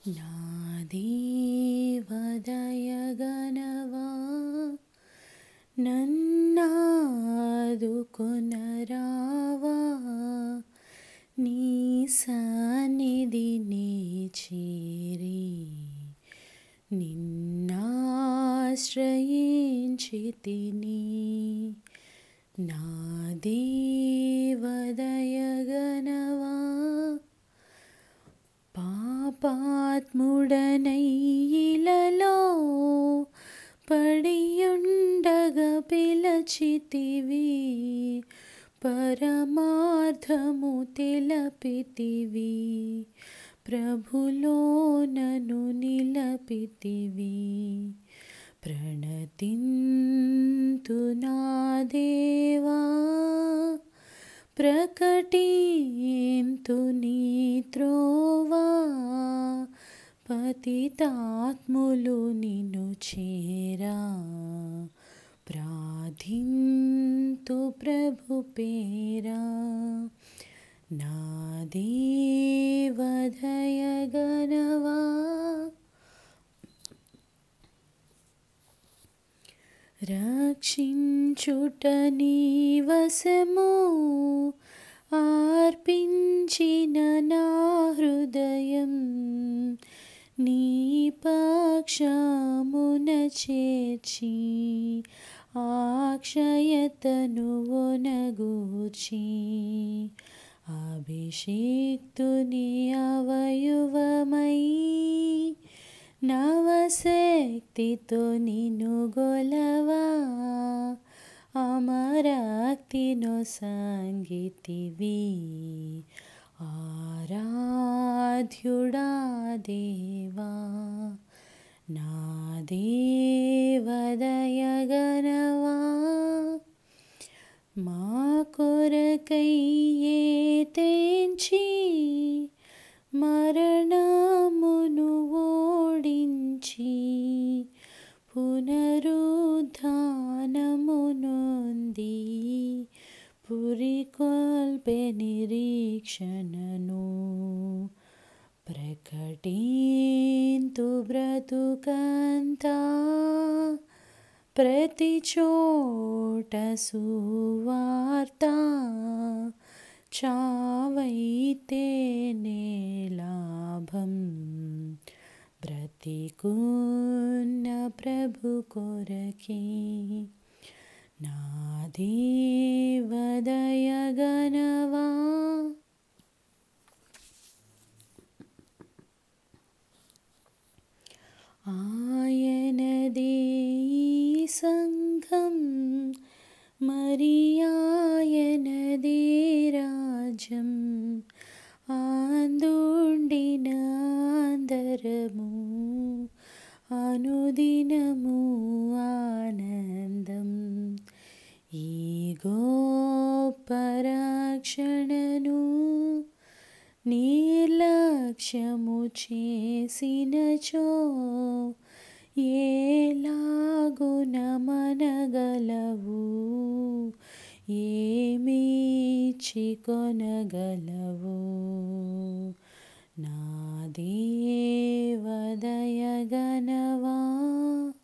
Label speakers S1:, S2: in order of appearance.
S1: నా దేవదయగనవా నన్నాదుకొనరావా నీ సన్నిధిని చేరి నిన్నాశ్రయించితిని. నా దేవదయగనవా పాపాత్ముడనై ఇలలో పడియుండగా పిలచితివి, పరమార్థము తెలపితివి, ప్రభులో నన్ను నిలపితివి. ప్రణతింతు నా దేవా, ప్రకటింతు నీ త్రోవా, పతితాత్ములు నిన్ను చేరా, ప్రార్థింతు ప్రభు పేరా. నా దేవదయగనవా రక్షించుట నీ వశము, అర్పించిన నా హృదయం నీ పక్షమున చేర్చి, అక్షయతను ఒనగూర్చి, అభిషేక్తుని అవయవమై నవశక్తితో నిన్ను గొలవా, అమరాక్తినో సంగీతివి. ఆరాధ్యుడా దేవా, నా దేవదయగనవా మా కొరకై తెంచి మరణమును ఓడించి, పునరుద్ధానము నొంది పురికొల్పే నిరీక్షణను, ప్రకటింతు బ్రతుకంతా ప్రతి చోట సువార్త, చావైతేనే లాభం, బ్రతికున్న ప్రభు కొరకే. నా దేవదయగనవా ఆయనదే ఈ సంఘం, మరి ఆయనదే రాజ్యం, అందుండిన అందరము అనుదినము ఆనందం. ఈ గొప్ప రక్షణను నిర్లక్ష్యము చేసినచో ఎలాగున మనగలవు, ఏమిచ్చి కొనగలవు. నా దేవదయగనవా